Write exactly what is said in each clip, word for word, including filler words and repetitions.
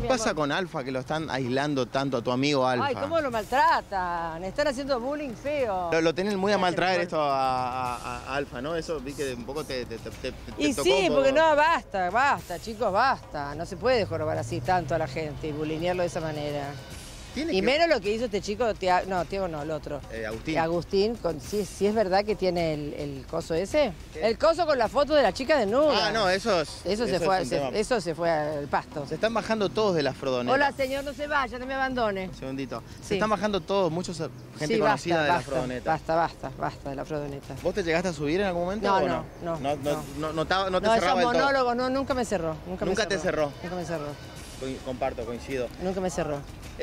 pasa con Alfa, que lo están aislando tanto a tu amigo Alfa? Ay, cómo lo maltratan. Están haciendo bullying feo. Lo, lo tienen muy a mal traer esto a, a, a Alfa, ¿no? Eso vi que un poco te, te, te, te Y tocó sí, un poco. porque no, basta, basta, chicos, basta. No se puede jorobar así tanto a la gente y bulinearlo de esa manera. Tiene Y que... menos lo que hizo este chico, Tia... no, Tiago no, el otro. Eh, Agustín. Agustín, con... sí, sí es verdad que tiene el, el coso ese. ¿Qué? El coso con la foto de la chica desnuda. Ah, no, eso es... Eso, eso se, fue, es se, eso se fue al pasto. Se están bajando todos de la Frodoneta. Hola, señor, no se vaya, no me abandone. Un segundito. Se Sí. están bajando todos, muchos gente sí, conocida basta, de la basta, Frodoneta. Basta, basta, basta de la Frodoneta. ¿Vos te llegaste a subir en algún momento No, o no, no? no. No, no, no, no, no, te, no te no cerraba esos del todo. monólogos, no, nunca me cerró. Nunca, ¿Nunca me te cerró? Nunca me cerró. Co comparto, coincido. Nunca me cerró.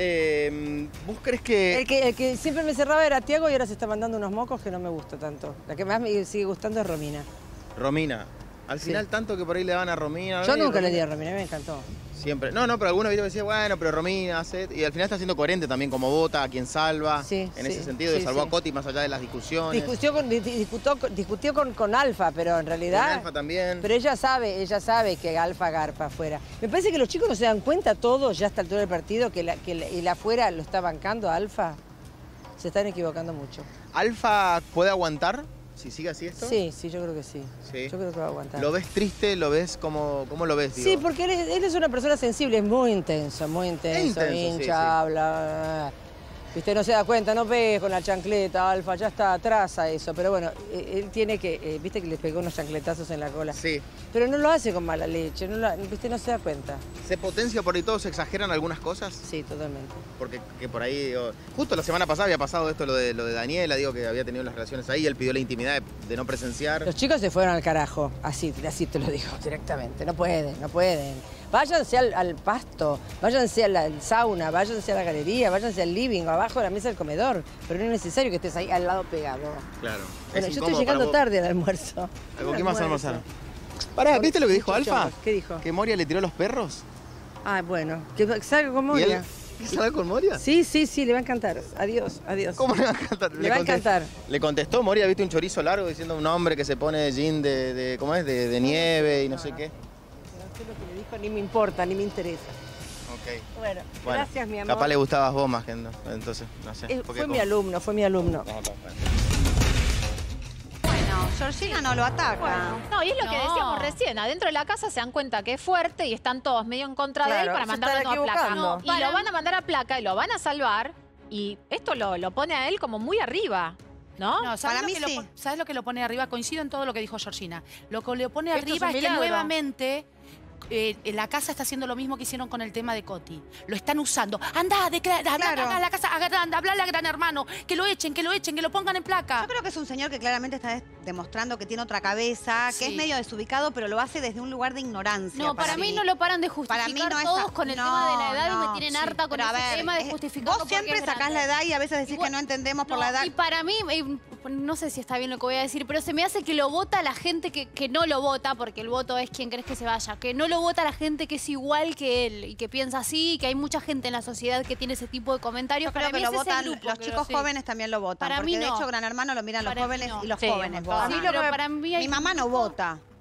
Eh, ¿Vos crees que...? El, que... el que siempre me cerraba era Tiago y ahora se está mandando unos mocos que no me gusta tanto. La que más me sigue gustando es Romina. Romina. Al Sí. final tanto que por ahí le van a Romina. Yo ¿no? nunca Romina... le di a Romina, me encantó. Siempre. No, no, pero algunos videos decían, bueno, pero Romina hace... Y al final está siendo coherente también como vota, a quien salva. Sí, en sí, ese sentido, sí, de salvó sí. a Coti más allá de las discusiones. Discutió con, discutió, discutió con, con Alfa, pero en realidad... Con Alfa también. Pero ella sabe, ella sabe que Alfa garpa afuera. Me parece que los chicos no se dan cuenta todos, ya hasta el altura del partido, que, la, que la, el afuera lo está bancando a Alfa. Se están equivocando mucho. ¿Alfa puede aguantar si sigue así esto? Sí, sí, yo creo que sí. Sí. Yo creo que va a aguantar. ¿Lo ves triste? ¿Lo ves como... ¿Cómo lo ves, digo? Sí, porque él es, él es una persona sensible, es muy intenso, muy intenso, intenso, hincha, sí, sí. habla... Viste, no se da cuenta, no pegues con la chancleta, Alfa, ya está atrás a eso. Pero bueno, él tiene que, eh, viste que le pegó unos chancletazos en la cola. Sí. Pero no lo hace con mala leche, no lo, viste, no se da cuenta. ¿Se potencia por ahí todo? ¿Se exageran algunas cosas? Sí, totalmente. Porque que por ahí, digo, justo la semana pasada había pasado esto, lo de, lo de Daniela, digo que había tenido las relaciones ahí, él pidió la intimidad de, de no presenciar. Los chicos se fueron al carajo, así, así te lo digo directamente. No pueden, no pueden. Váyanse al, al pasto, váyanse al, al sauna, váyanse a la galería, váyanse al living, abajo de la mesa del comedor. Pero no es necesario que estés ahí al lado pegado. Claro. Bueno, Es yo estoy incómodo llegando para vos. tarde al almuerzo. ¿Con qué más Almuerzo. almorzaron? Pará, ¿viste lo que dijo Muchos Alfa? chongos. ¿Qué dijo? Que Moria le tiró los perros. Ah, bueno, que salga con ¿Y Moria. él ¿que salga con Moria? Sí, sí, sí, le va a encantar. Adiós, adiós. ¿Cómo le va a encantar? Le va a contest- encantar. Le contestó Moria, viste un chorizo largo diciendo un hombre que se pone de jean de, de ¿cómo es? De, de nieve y no sé qué. No sé lo que le dijo, ni me importa, ni me interesa. Ok. Bueno, Bueno, gracias, mi amor. capaz le gustabas vos más que no, entonces, no sé. Eh, porque fue como- mi alumno, fue mi alumno. No, no, bueno. Bueno, Georgina no lo ataca. Bueno, no, y es lo que No. decíamos recién. Adentro de la casa se dan cuenta que es fuerte y están todos medio en contra de él Claro, para se mandarlo están a placa. equivocando. Y lo van a mandar a placa y lo van a salvar. Y esto lo, lo pone a él como muy arriba, ¿no? No, ¿sabes, Para lo mí que lo sí. pon- ¿sabes lo que lo pone arriba? Coincido en todo lo que dijo Georgina. Lo que le pone Esto es arriba un es, que milagro. nuevamente eh, la casa está haciendo lo mismo que hicieron con el tema de Coti. Lo están usando. Anda, declara, Claro. a la casa, anda, hablale a Gran Hermano. Que lo echen, que lo echen, que lo pongan en placa. Yo creo que es un señor que claramente está des- demostrando que tiene otra cabeza, que Sí. es medio desubicado, pero lo hace desde un lugar de ignorancia. No, para, mí no lo paran de justificar Para mí no es todos a- con el no, tema de la edad y no, me tienen sí. harta con Pero a ese ver, tema de es- justificar. Vos siempre sacás la edad y a veces decís Igual- que no entendemos por No, la edad. Y para mí, eh, no sé si está bien lo que voy a decir, pero se me hace que lo vota la gente que, que no lo vota, porque el voto es quien crees que se vaya, que no lo vota la gente que es igual que él y que piensa así, y que hay mucha gente en la sociedad que tiene ese tipo de comentarios. Yo creo Para que mí lo es ese votan, grupo los que chicos sí. jóvenes también lo votan. Para porque mí de no. hecho Gran Hermano lo miran los Para mí jóvenes no. y los Sí, jóvenes un votan. montón. Sí, pero para mí hay Mi mamá no un grupo- vota.